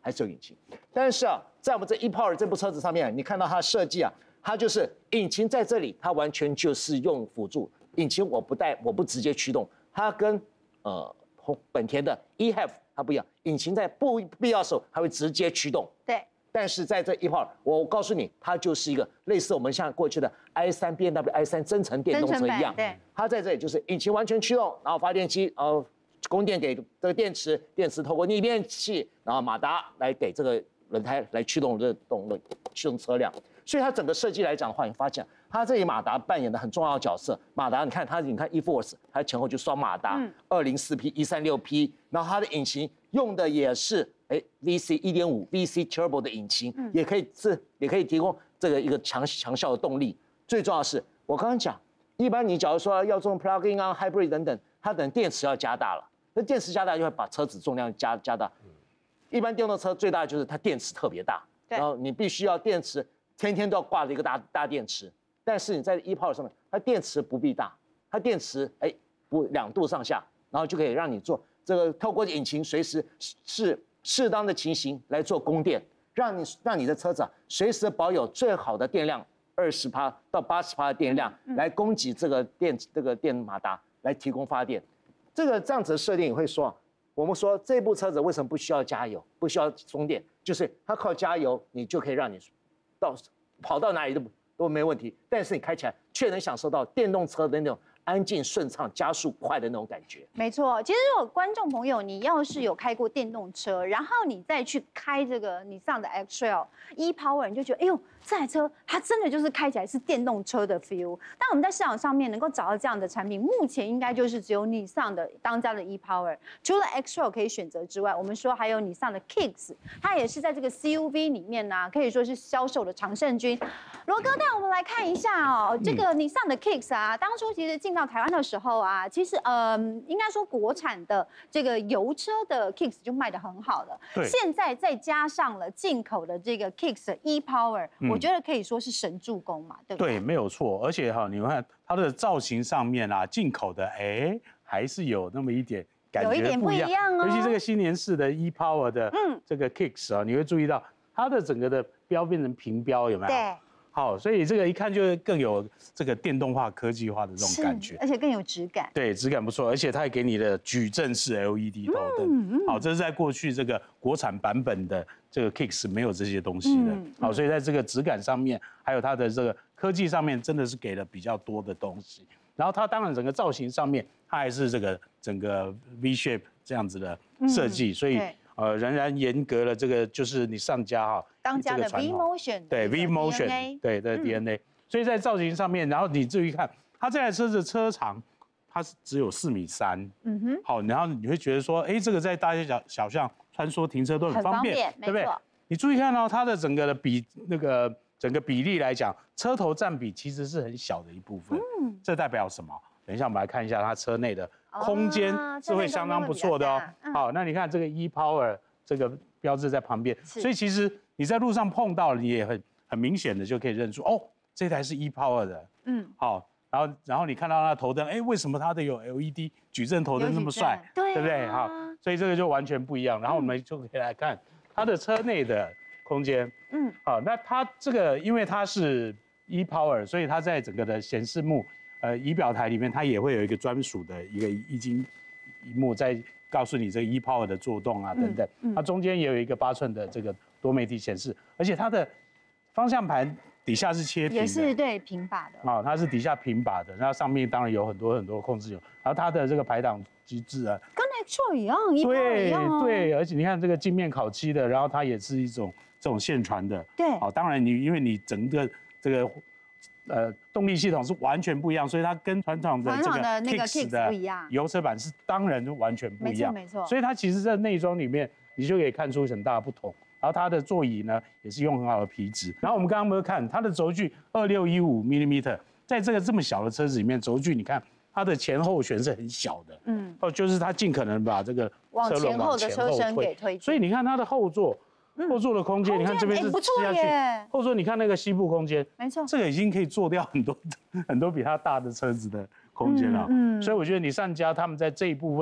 还是有引擎。但是啊，在我们这 e-Power 这部车子上面，你看到它的设计啊，它就是引擎在这里，它完全就是用辅助引擎，我不带，我不直接驱动，它跟呃本田的 e-H E V 它不一样，引擎在不必要的时候，它会直接驱动。 对。 但是在这 e-Power， 我告诉你，它就是一个类似我们像过去的 i 三 B M W i 三增程电动车一样， 对， 它在这里就是引擎完全驱动，然后发电机，然后供电给这个电池，电池透过逆变器，然后马达来给这个轮胎来驱动这动力驱动车辆。所以它整个设计来讲的话，你发现它这里马达扮演的很重要的角色。马达，你看它，你看 e-Force， 它前后就双马达，二零四 P、一三六 P， 然后它的引擎用的也是哎 V C 一点五 V C Turbo 的引擎，嗯、也可以是也可以提供这个一个强强效的动力。最重要的是，我刚刚讲，一般你假如说要做 plug-in 啊、hybrid 等等，它等电池要加大了，那电池加大就会把车子重量加加大。一般电动车最大的就是它电池特别大，然后你必须要电池。天天都要挂着一个大大电池，但是你在 e-Power 上面，它电池不必大，它电池哎不两度上下，然后就可以让你做这个透过引擎随时是适当的情形来做供电，让你让你的车子啊随时保有最好的电量二十趴到八十趴的电量来供给这个电这个电马达来提供发电。这个这样子的设定也会说，我们说这部车子为什么不需要加油，不需要充电，就是它靠加油你就可以让你。到跑到哪里都都没问题，但是你开起来却能享受到电动车的那种安静顺畅、加速快的那种感觉。 没错，其实如果观众朋友你要是有开过电动车，然后你再去开这个你上的 X-Trail e-Power， 你就觉得哎呦，这台车它真的就是开起来是电动车的 feel。但我们在市场上面能够找到这样的产品，目前应该就是只有你上的当家的 e-Power， 除了 X-Trail 可以选择之外，我们说还有你上的 Kicks， 它也是在这个 C U V 里面呢、啊，可以说是销售的常胜军。罗哥带我们来看一下哦，这个你上的 Kicks 啊，当初其实进到台湾的时候啊，其实呃，应该说国产的这个油车的 Kicks 就卖得很好了。 对。 现在再加上了进口的这个 Kicks e-Power，、嗯、我觉得可以说是神助攻嘛，对不对？ 对，没有错。而且哈，你看它的造型上面啊，进口的哎，还是有那么一点感觉不一样。 有一点不一样哦。 尤其这个新年式的 e-Power 的这个 Kicks 啊，你会注意到它的整个的标变成平标，有没有？ 对。 好，所以这个一看就更有这个电动化、科技化的这种感觉， 而且更有质感。 对，质感不错，而且它也给你的矩阵式 L E D 头灯。嗯嗯、好，这是在过去这个国产版本的这个 Kicks 没有这些东西的。嗯、好，所以在这个质感上面，还有它的这个科技上面，真的是给了比较多的东西。然后它当然整个造型上面，它还是这个整个 V shape 这样子的设计，嗯、所以。呃，仍然严格了这个，就是你上家哈， 当家的 V Motion， 对 V Motion， 对的 D N A，、嗯、所以在造型上面，然后你注意看，它这台车子车长，它是只有四米三，嗯哼，好，然后你会觉得说，哎，这个在大街小小巷穿梭停车都很方便， 方便对不对？你注意看哦，它的整个的比那个整个比例来讲，车头占比其实是很小的一部分，嗯，这代表什么？等一下我们来看一下它车内的空间是会相当不错的哦。嗯、好，那你看这个 e-Power 这个标志在旁边，所以其实你在路上碰到了，你也很很明显的就可以认出哦，这台是 e-Power 的。嗯，好，然后然后你看到它的头灯，哎，为什么它的有 L E D 矩阵头灯那么帅？ 对、啊， 对不对？好，所以这个就完全不一样。然后我们就可以来看它的车内的空间。嗯，好，那它这个因为它是 e-Power， 所以它在整个的显示幕。呃，仪表台里面它也会有一个专属的一个液晶萤幕，在告诉你这个 e-Power 的作动啊等等。嗯嗯、它中间也有一个八寸的这个多媒体显示，而且它的方向盘底下是切平的， 也是对平把的。 啊、哦，它是底下平把的，那上面当然有很多很多控制钮，然后它的这个排档机制啊， 跟 X-Trail 一样，一样、哦、 对对，而且你看这个镜面烤漆的，然后它也是一种这种线传的。 对。 好、哦，当然你因为你整个这个。呃，动力系统是完全不一样，所以它跟传统的这个 Kicks 的油车版是当然就完全不一样， 没错没错。 所以它其实在内装里面，你就可以看出很大的不同。然后它的座椅呢，也是用很好的皮质。然后我们刚刚没有看它的轴距二六一五 millimeter， 在这个这么小的车子里面，轴距你看它的前后悬是很小的，嗯，哦，就是它尽可能把这个车轮往前后推，所以你看它的后座。后座的空间，你看这边是吃下去。后座你看那个膝部空间， 没错， 这个已经可以坐掉很多很多比它大的车子的空间了。嗯，所以我觉得你上家他们在这一部分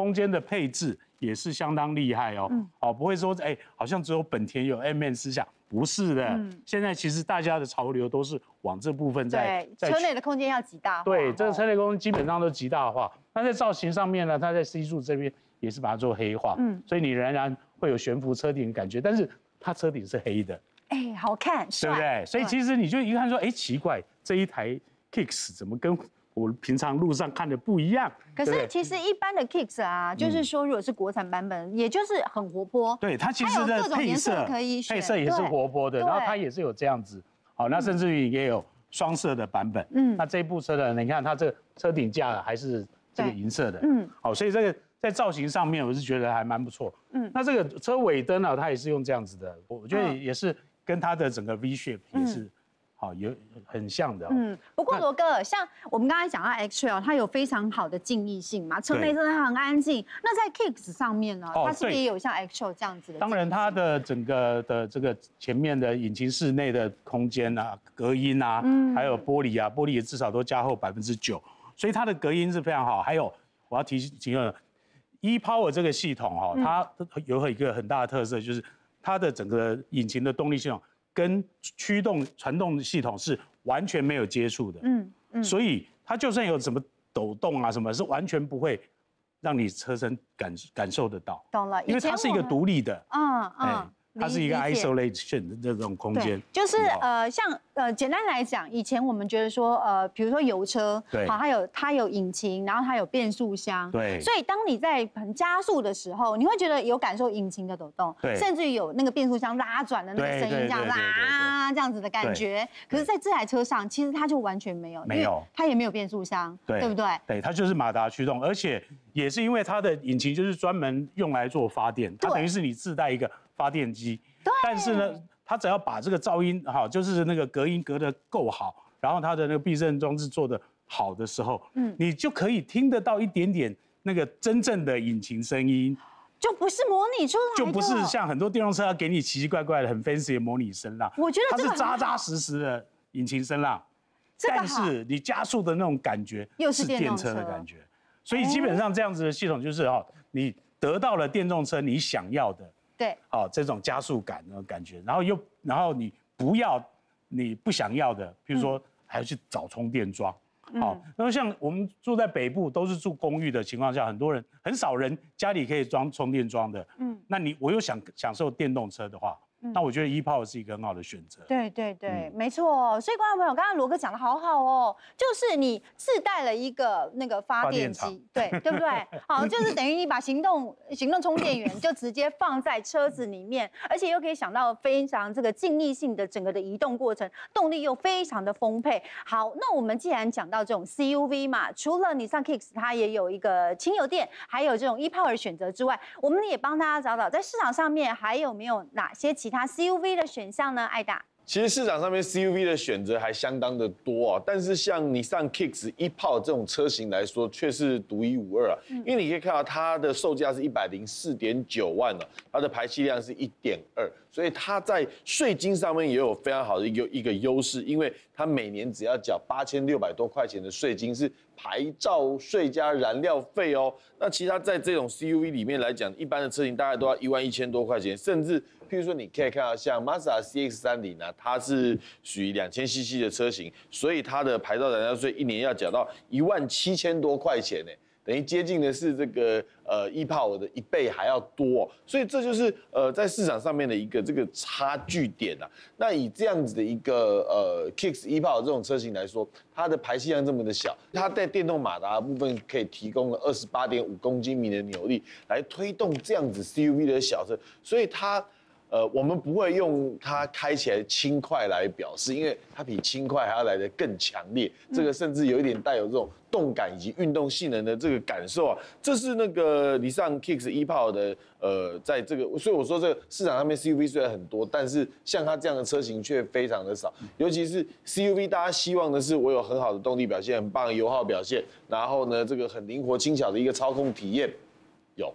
空间的配置也是相当厉害哦。嗯，哦，不会说哎，好像只有本田有 M M 思想，不是的。嗯，现在其实大家的潮流都是往这部分在。 对，车内的空间要极大化。 对，这个车内空间基本上都极大化。那在造型上面呢，它在 C 柱这边也是把它做黑化。嗯，所以你仍然会有悬浮车顶的感觉，但是它车顶是黑的。 哎，好看， 对不对？所以其实你就一看说，哎，奇怪，这一台 Kicks 怎么跟我平常路上看的不一样？ 可是其实一般的 Kicks 啊，就是说如果是国产版本，也就是很活泼。 对，它其实的配色可以选， 配色也是活泼的，然后它也是有这样子。好，那甚至于也有双色的版本。嗯，那这部车呢，你看它这个车顶架还是这个银色的。嗯，好，所以这个在造型上面，我是觉得还蛮不错。嗯，那这个车尾灯呢，它也是用这样子的，我觉得也是。跟它的整个 V shape 也是，好有很像的。嗯， 不过罗哥，像我们刚才讲到 X Trail， 它有非常好的静谧性嘛，车内真的很安静。那在 Kicks 上面呢，它是不是也有像 X Trail 这样子的？ 当然，它的整个的这个前面的引擎室内的空间啊、隔音啊，还有玻璃啊，玻璃也至少都加厚百分之九，所以它的隔音是非常好。还有我要提提了 ，ePower 这个系统哈，它有一个很大的特色就是。它的整个引擎的动力系统跟驱动传动系统是完全没有接触的，嗯嗯，所以它就算有什么抖动啊什么，是完全不会让你车身感感受得到。 懂了， 因为它是一个独立的， 嗯嗯。 它是一个 isolation 的这种空间， 就是呃，像呃，简单来讲，以前我们觉得说，呃，比如说油车， 对， 好，它有它有引擎，然后它有变速箱， 对， 所以当你在很加速的时候，你会觉得有感受引擎的抖动， 对， 甚至于有那个变速箱拉转的那个声音，这样啦，这样子的感觉。可是在这台车上，其实它就完全没有， 没有， 它也没有变速箱，对不对？ 对，它就是马达驱动，而且也是因为它的引擎就是专门用来做发电，它等于是你自带一个发电机。 对， 但是呢，它只要把这个噪音好，就是那个隔音隔得够好，然后它的那个避震装置做得好的时候，嗯，你就可以听得到一点点那个真正的引擎声音， 就不是模拟出来的， 就不是像很多电动车要给你奇奇怪怪的很 fancy 的模拟声浪。 我觉得它是扎扎实实的引擎声浪，但是你加速的那种感觉又是电车的感觉，所以基本上这样子的系统就是哦，你得到了电动车你想要的。 对， 好、哦，这种加速感那种感觉，然后又，然后你不要你不想要的，比如说还要去找充电桩，好、嗯，那么像我们住在北部，都是住公寓的情况下，很多人很少人家里可以装充电桩的，嗯，那你我又想享受电动车的话。那我觉得 ePower 是一个很好的选择。 对对对，嗯、没错。所以观众朋友，刚刚罗哥讲的好好哦，就是你自带了一个那个发电机，对对不对？好，就是等于你把行动行动充电源就直接放在车子里面，而且又可以想到非常这个静谧性的整个的移动过程，动力又非常的丰沛。好，那我们既然讲到这种 C U V 嘛，除了你上 Kicks 它也有一个轻油电，还有这种 ePower 选择之外，我们也帮大家找找在市场上面还有没有哪些其他 C U V 的选项呢？艾达， 其实市场上面 C U V 的选择还相当的多啊，但是像你上 Kicks ePower 这种车型来说，却是独一无二啊。嗯、因为你可以看到它的售价是一百零四点九万了、啊，它的排气量是一点二，所以它在税金上面也有非常好的一个一个优势，因为它每年只要缴八千六百多块钱的税金，是牌照税加燃料费哦。那其他在这种 C U V 里面来讲，一般的车型大概都要一万一千多块钱，甚至譬如说你可以看到像 Mazda C X 三十呢，它是属于两千 C C 的车型，所以它的牌照燃料税一年要缴到一万七千多块钱呢。等于接近的是这个呃 ePower 的一倍还要多、哦，所以这就是呃在市场上面的一个这个差距点啊。那以这样子的一个呃 Kicks ePower 这种车型来说，它的排气量这么的小，它在电动马达的部分可以提供了二十八点五公斤米的扭力来推动这样子 C U V 的小车，所以它。呃，我们不会用它开起来轻快来表示，因为它比轻快还要来得更强烈。这个甚至有一点带有这种动感以及运动性能的这个感受啊。这是那个你上 Kicks ePower 的，呃，在这个，所以我说这个市场上面 C U V 虽然很多，但是像它这样的车型却非常的少。尤其是 C U V， 大家希望的是我有很好的动力表现，很棒的油耗表现，然后呢，这个很灵活轻巧的一个操控体验，有。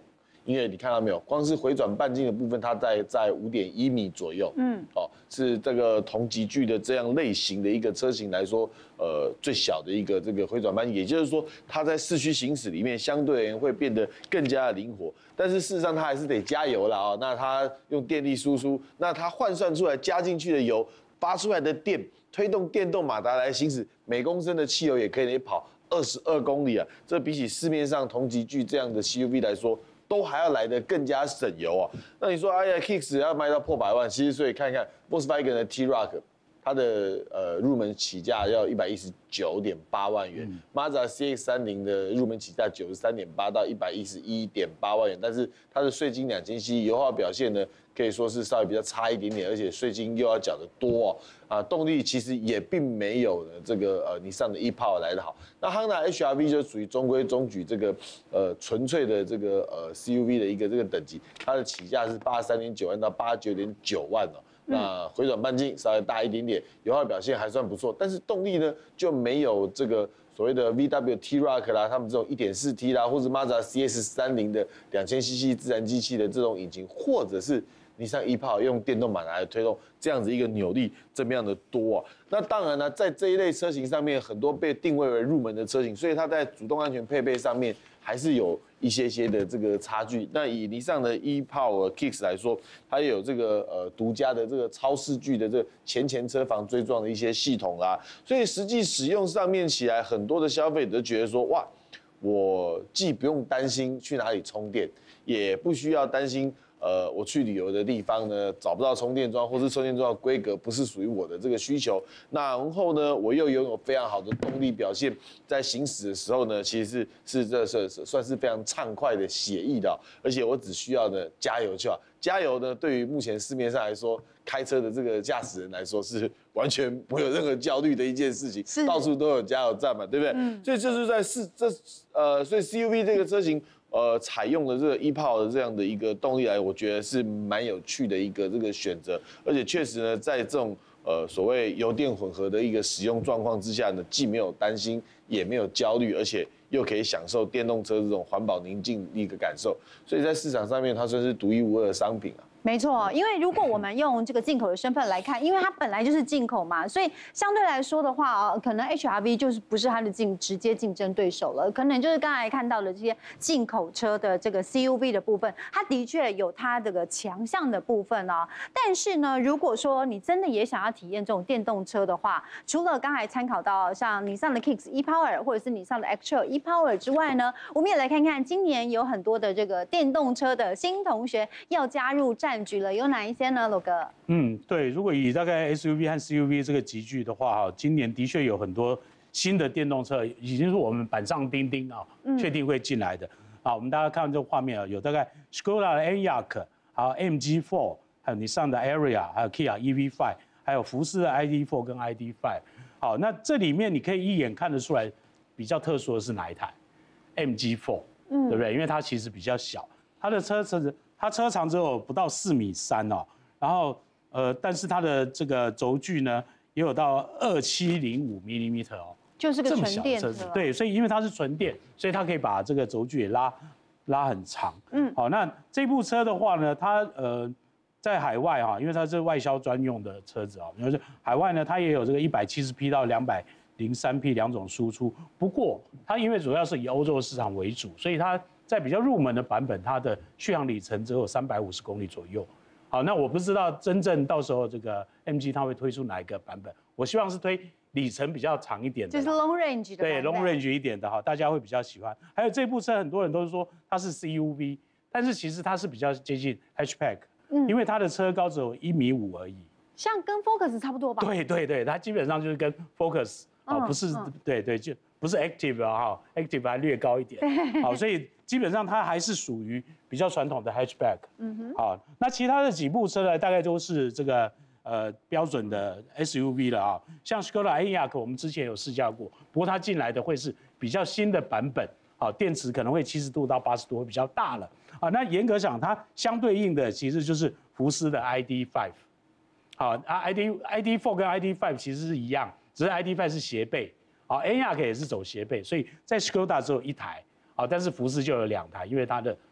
因为你看到没有，光是回转半径的部分，它在在五点一米左右，嗯，哦，是这个同级距的这样类型的一个车型来说，呃，最小的一个这个回转半径，也就是说，它在市区行驶里面相对而言会变得更加的灵活。但是事实上，它还是得加油了啊、哦。那它用电力输出，那它换算出来加进去的油发出来的电，推动电动马达来行驶，每公升的汽油也可以跑二十二公里啊。这比起市面上同级距这样的 C U V 来说，都还要来得更加省油啊！那你说，哎呀 ，Kicks 要卖到破百万，其实所以看看 Volkswagen 的 T-Roc， 它的呃入门起价要一百一十九点八万元，嗯、Mazda C X 三十 的入门起价九十三点八到一百一十一点八万元，但是它的税金两千 C C， 油耗表现呢可以说是稍微比较差一点点，而且税金又要缴得多哦。啊，动力其实也并没有呢这个呃你上的 e-Power 来得好。那 Honda H R V 就属于中规中矩这个呃纯粹的这个呃 C U V 的一个这个等级，它的起价是八十三点九万到八十九点九万哦。那回转半径稍微大一点点，油耗表现还算不错，但是动力呢就没有这个所谓的 V W T-Roc 啦，他们这种 一点四 T 啦，或者 Mazda C S 三十 的两千 C C 自然机器的这种引擎，或者是你像 e-Power 用电动马达来推动这样子一个扭力这么样的多啊。那当然呢，在这一类车型上面，很多被定位为入门的车型，所以它在主动安全配备上面还是有一些些的这个差距。那以尼桑的 e-Power Kicks 来说，它也有这个呃独家的这个超视距的这个前前车防追撞的一些系统啦，所以实际使用上面起来，很多的消费者觉得说，哇，我既不用担心去哪里充电，也不需要担心。呃，我去旅游的地方呢，找不到充电桩，或是充电桩的规格不是属于我的这个需求。那然后呢，我又拥有非常好的动力表现，在行驶的时候呢，其实是是这是算是非常畅快的、写意的、哦，而且我只需要呢加油就好。加油呢，对于目前市面上来说，开车的这个驾驶人来说是完全不会有任何焦虑的一件事情，到处都有加油站嘛，对不对？嗯。所以这是在市这呃，所以 C U V 这个车型。呃，采用了这个 e-Power 的这样的一个动力来，我觉得是蛮有趣的一个这个选择，而且确实呢，在这种呃所谓油电混合的一个使用状况之下呢，既没有担心，也没有焦虑，而且又可以享受电动车这种环保宁静的一个感受，所以在市场上面它算是独一无二的商品啊。 没错，因为如果我们用这个进口的身份来看，因为它本来就是进口嘛，所以相对来说的话啊，可能 H R V 就是不是它的竞直接竞争对手了，可能就是刚才看到的这些进口车的这个 C U V 的部分，它的确有它这个强项的部分啊。但是呢，如果说你真的也想要体验这种电动车的话，除了刚才参考到像尼桑的 Kicks e-Power 或者是尼桑的 X-Trail e-Power 之外呢，我们也来看看今年有很多的这个电动车的新同学要加入战举了，有哪一些呢，罗哥？嗯， 对，如果以大概 S U V 和 C U V 这个集聚的话，哈，今年的确有很多新的电动车，已经是我们板上钉钉啊，确定会进来的。啊，我们大家看这个画面啊，有大概 Skoda 的 Enyaq， 还有 M G 四， 还有 Nissan 的 Ariya， 还有 Kia E V 五， 还有福斯的 I D 四 跟 I D 五。好，那这里面你可以一眼看得出来，比较特殊的是哪一台 ？M G 四， 对不对？因为它其实比较小，它的车车子。它车长只有不到四米三哦，然后呃，但是它的这个轴距呢也有到二七零五 millimeter 哦， 就是个纯电车。 对，所以因为它是纯电，所以它可以把这个轴距也拉拉很长。嗯，好，那这部车的话呢，它呃在海外哈、啊，因为它是外销专用的车子啊，就是海外呢它也有这个一百七十匹到两百零三匹两种输出。不过它因为主要是以欧洲市场为主，所以它在比较入门的版本，它的续航里程只有三百五十公里左右。好，那我不知道真正到时候这个 M G 它会推出哪一个版本，我希望是推里程比较长一点的， 就是 long range 的， 对 long range 一点的哈，大家会比较喜欢。还有这部车，很多人都是说它是 C U V， 但是其实它是比较接近 hatchback， 嗯，因为它的车高只有一米五而已， 像跟 Focus 差不多吧？ 对对对，它基本上就是跟 Focus 啊、哦，不是、嗯、对对就。不是 Active 啊，哈 ，Active 还略高一点，好，所以基本上它还是属于比较传统的 hatchback， 嗯哼，好，那其他的几部车呢，大概都是这个呃标准的 S U V 了啊，像 Skoda Enyaq 我们之前有试驾过，不过它进来的会是比较新的版本，好，电池可能会七十度到八十度会比较大了，啊，那严格讲它相对应的其实就是福斯的 I D 五， 好，啊 I D I D 四 跟 I D 五其实是一样，只是 I D 五是斜背。好 ，Enyaq 也是走斜背，所以在 Skoda 只有一台，好，但是福斯就有两台，因为它的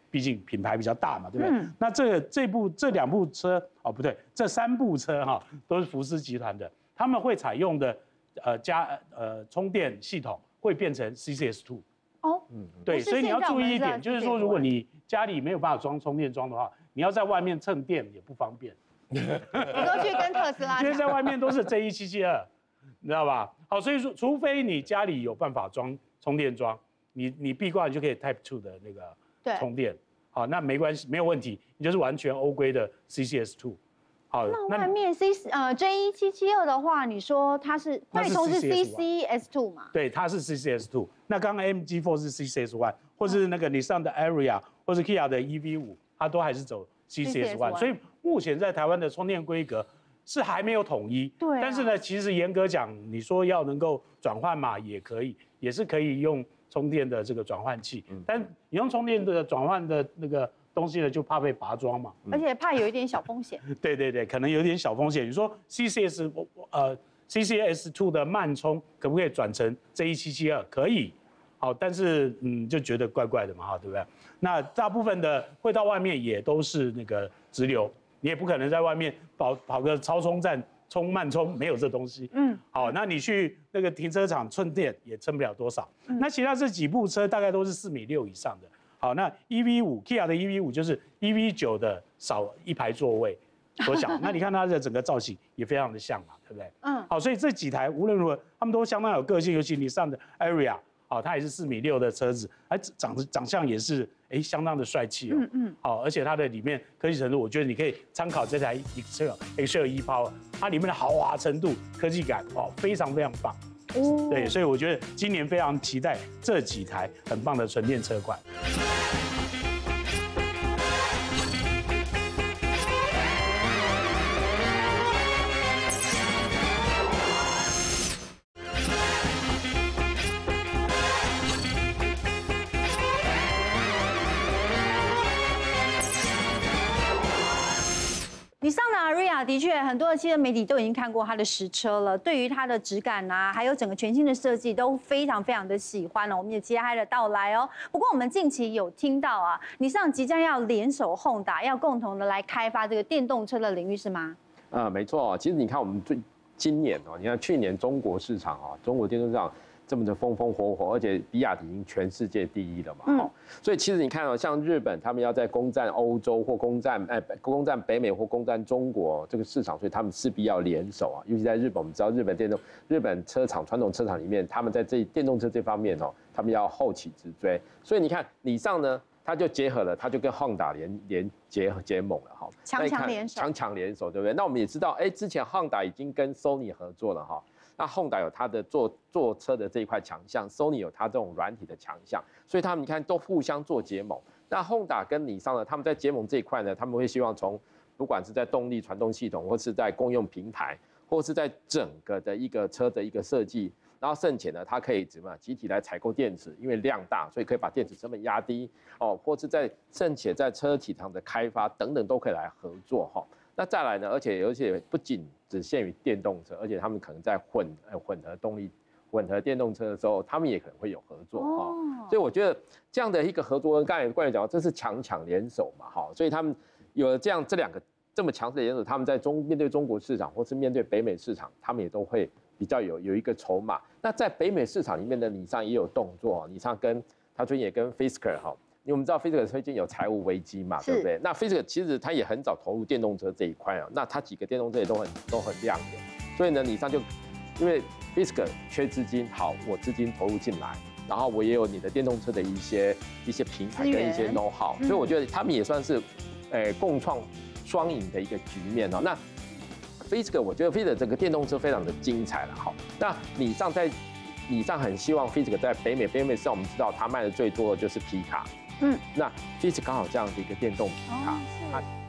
毕竟品牌比较大嘛，对不对？嗯、那这这部这两部车哦，不对，这三部车哈、哦、都是福斯集团的，他们会采用的呃加呃充电系统会变成 C C S 二。哦，嗯，对，所以你要注意一点，就是说如果你家里没有办法装充电桩的话，你要在外面蹭电也不方便。 你都去跟特斯拉， 因为在外面都是 J 一七七二，你知道吧？好，所以说除非你家里有办法装充电桩，你你壁挂你就可以 Type 二的那个充电，好，那没关系，没有问题，你就是完全欧规的 C C S 二。好， 那外面 C 呃 J 一七七二的话，你说它是快充是 C C S 二嘛？ 对，它是 C C S 二。那刚刚 M G 四是 C C S 一，或是那个你上的 Area 或是 Kia 的 E V 五，它都还是走 C C S 一。所以目前在台湾的充电规格是还没有统一。对、啊。但是呢，其实严格讲，你说要能够转换嘛，也可以，也是可以用充电的这个转换器。嗯。但你用充电的转换的那个东西呢，就怕被拔桩嘛， 而且怕有一点小风险。 对对对，可能有点小风险。你说 C C S 呃 C C S 二的慢充可不可以转成 J 一七七二？可以，好，但是嗯就觉得怪怪的嘛，哈，对不对？那大部分的会到外面也都是那个直流，你也不可能在外面跑跑个超充站充慢充，没有这东西。嗯，好，那你去那个停车场充电也撑不了多少。嗯、那其他这几部车大概都是四米六以上的。好，那 E V 五 Kia 的 E V 五就是 E V 九的少一排座位缩小，那你看它的整个造型也非常的像嘛，对不对？嗯。好，所以这几台无论如何，他们都相当有个性，尤其你上的 Area， 好，它也是四米六的车子，哎，长长相也是哎相当的帅气哦。嗯嗯。好，而且它的里面科技程度，我觉得你可以参考这台 Excel Excel E-Power， 它里面的豪华程度、科技感哦，非常非常棒。哦。对，所以我觉得今年非常期待这几台很棒的纯电车款。 你上的 Aria 的确，很多的汽车媒体都已经看过它的实车了，对于它的质感啊，还有整个全新的设计都非常非常的喜欢了。我们也期待它的到来哦。不过我们近期有听到啊，你上即将要联手 Honda， 要共同的来开发这个电动车的领域是吗？ 啊、呃，没错。其实你看我们最今年哦，你看去年中国市场啊，中国电动市场这么的风风火火，而且比亚迪已经全世界第一了嘛，嗯，所以其实你看哦，像日本他们要在攻占欧洲或攻占哎攻占北美或攻占中国这个市场，所以他们势必要联手啊。尤其在日本，我们知道日本电动日本车厂传统车厂里面，他们在这电动车这方面哦，他们要后起直追。所以你看，你上呢，它就结合了，它就跟 Honda 连连结结盟了哈， 强强联手， 强强联手，对不对？那我们也知道，哎，之前 Honda 已经跟 Sony 合作了哈。那 Honda 有它的做做车的这一块强项 ，Sony 有它这种软体的强项，所以他们你看都互相做结盟。那 Honda 跟尼桑呢，他们在结盟这一块呢，他们会希望从不管是在动力传动系统，或是在公用平台，或是在整个的一个车的一个设计，然后剩且呢，它可以怎么样集体来采购电池，因为量大，所以可以把电池成本压低哦，或是在剩且在车体上的开发等等都可以来合作哈。那再来呢，而且而且不仅只限于电动车，而且他们可能在混呃混合动力、混合电动车的时候，他们也可能会有合作哈。哦、所以我觉得这样的一个合作，刚才冠宇讲，这是强强联手嘛哈。所以他们有了这样这两个这么强势的联手，他们在中面对中国市场或是面对北美市场，他们也都会比较有有一个筹码。那在北美市场里面的尼桑也有动作，尼桑跟他最近也跟 Fisker 哈。因为我们知道 Fisker 最近有财务危机嘛，对不对？那 Fisker 其实他也很早投入电动车这一块啊，那他几个电动车也都很都很亮眼，所以呢，尼桑就因为 Fisker 缺资金，好，我资金投入进来，然后我也有你的电动车的一些一些平台跟一些 know how，、嗯、所以我觉得他们也算是，呃，共创双赢的一个局面哦。那 Fisker 我觉得 Fisker 整个电动车非常的精彩了，好，那尼桑在尼桑很希望 Fisker 在北美，北美市场我们知道它卖的最多的就是皮卡。嗯，那 Fisker 刚好这样的一个电动皮卡，它、哦。